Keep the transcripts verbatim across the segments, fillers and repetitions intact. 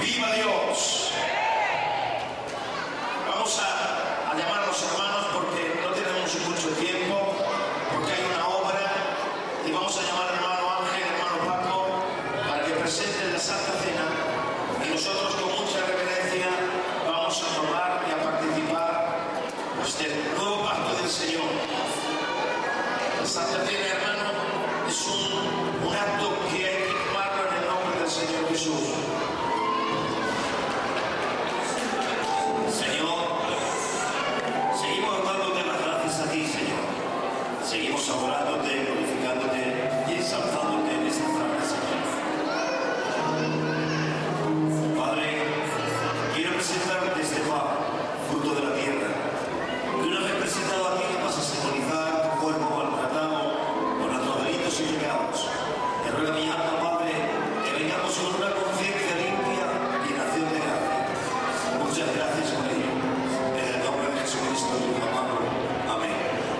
¡Viva Dios! Vamos a, a llamar a los hermanos porque no tenemos mucho tiempo, porque hay una obra, y vamos a llamar al hermano Ángel, hermano Paco, para que presenten la Santa Cena, y nosotros con mucha reverencia vamos a tomar y a participar pues, del nuevo pacto del Señor. La Santa Cena, hermano, es un, un acto que hay que tomarlo en el nombre del Señor Jesús. Señor, seguimos dándote las gracias a ti, Señor. Seguimos adorándote, glorificándote y exaltándote en esta tarde, Señor. Padre, quiero presentarte este pan, fruto de la tierra, que una vez presentado a ti vas a simbolizar tu cuerpo maltratado por nuestros delitos y pecados. Te ruega mi alma, Padre, que vengamos con una conciencia limpia y en acción de gracia. Muchas gracias por ello. En el nombre de Jesucristo, tu amado. Amén.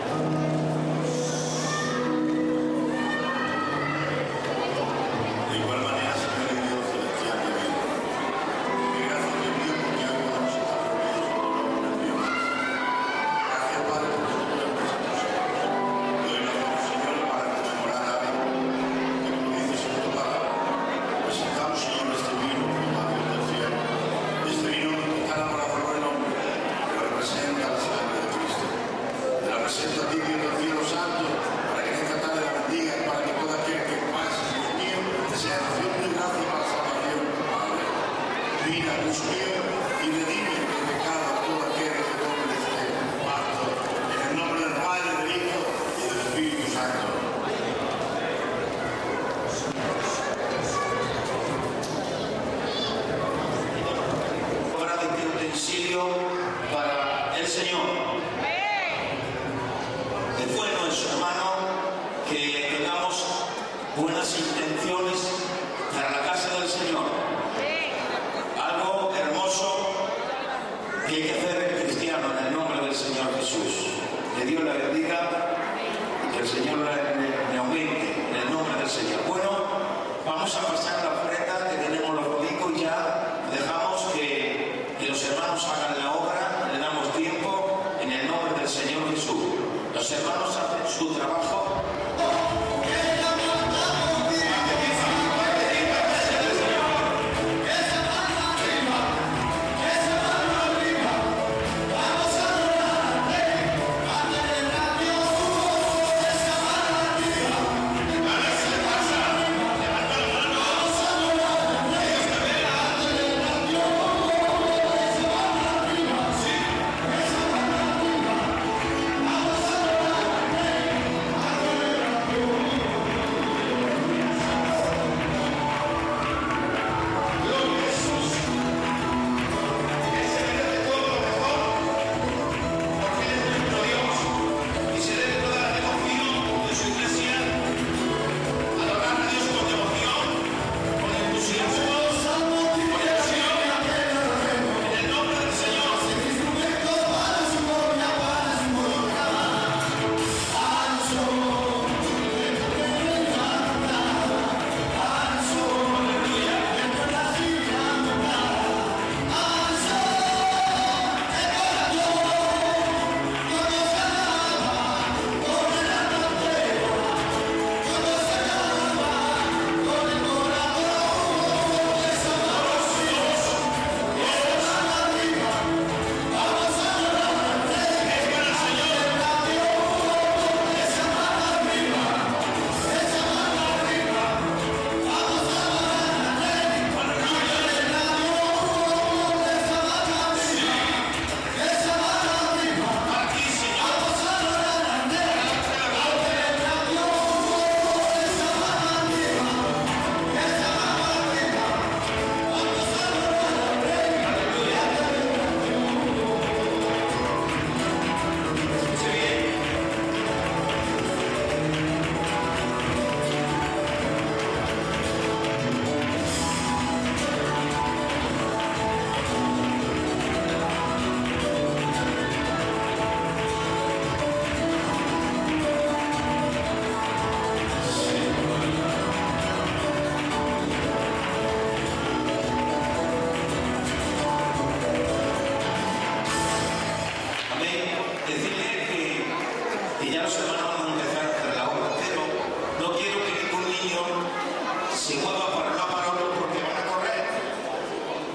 De igual manera, Señor y Dios celestial de vida, que gracias te pido porque hoy podemos estar reunidos en tu nombre, Dios. Gracias, Padre, por tu presentación. Doy gracias, Señor, para conmemorar a Dios, que como dices en tu palabra, presentamos, Señor, este vino por la Dios del cielo. Este vino no está por el nombre, pero representa la sangre de Cristo. Te la presento a ti, Dios del cielo santo, para que en esta tarde la bendiga y para que todo aquel que pase, Dios mío, te sea nación de gracia para la salvación, Padre. Mira, Dios mío, y redime el pecado a todo aquel que tome este pacto, en el nombre del Padre, del Hijo y del Espíritu Santo. Obra de este utensilio para el Señor. Es bueno en su hermano que tengamos buenas intenciones para la casa del Señor. Algo hermoso que hay que hacer el cristiano en el nombre del Señor Jesús. Que Dios la bendiga y que el Señor le, le aumente en el nombre del Señor. Bueno, vamos a pasar la ofrenda que tenemos los dominicos ya. Dejamos que, que los hermanos hagan la obra, le damos tiempo en el nombre del Señor Jesús. Los hermanos hacen su trabajo. Vamos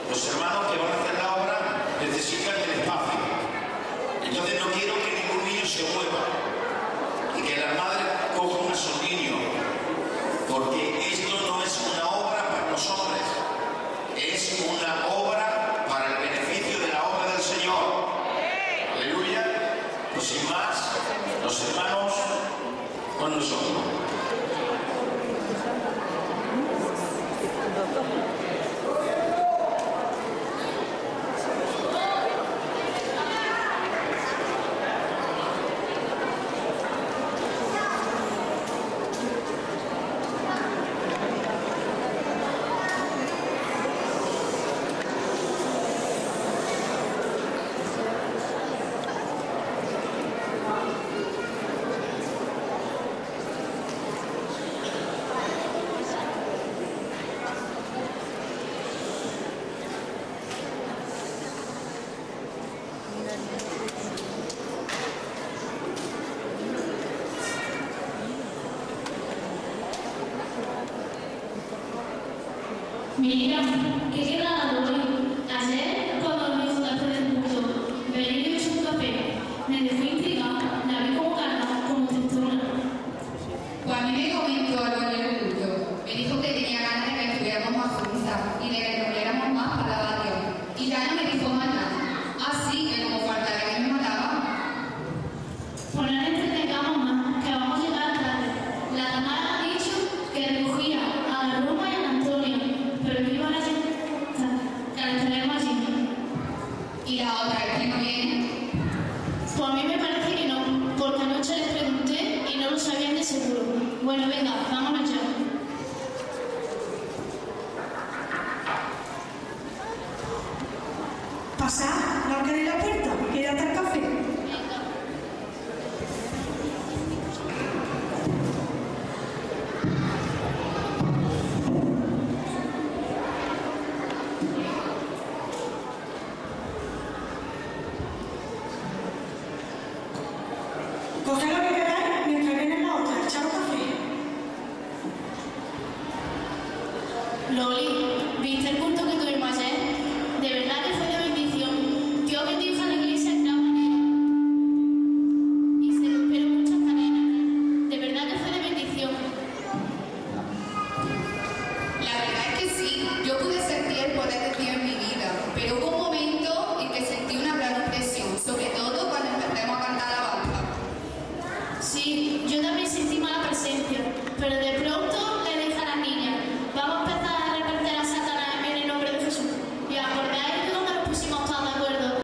Los hermanos que van a hacer la obra necesitan el espacio. Entonces no quiero que ningún niño se mueva y que la madre coja a su niño, porque esto no es una obra para los hombres, es una obra para el beneficio de la obra del Señor. Aleluya. Pues sin más, los hermanos con nosotros. Mira, qué quedado hoy. Ayer, cuando me hizo después del culto, venía y hecho un café. Me dejó intrigada, la vi como carga, como textura. Pues a mí me comentó algo en el culto. Me dijo que tenía ganas de que estuviéramos más juntas y de que nos viéramos más para la barrio. Y ya no me dijo más nada. Así que como faltara que me mataba. Pues no le entretengamos más, que vamos a llegar tarde. La cámara ha dicho que recogía a la Roma y a la Antonia, pero que iban a llegar, que la estaremos allí. Y la otra vez que no viene. Pues a mí me parece que no, porque anoche les pregunté y no lo sabían de seguro. Bueno, venga, vámonos ya. Pasad, no queréis la puerta, quédate al café. Coged lo que queráis mientras viene la otra, echaros café. Loli, ¿viste el culto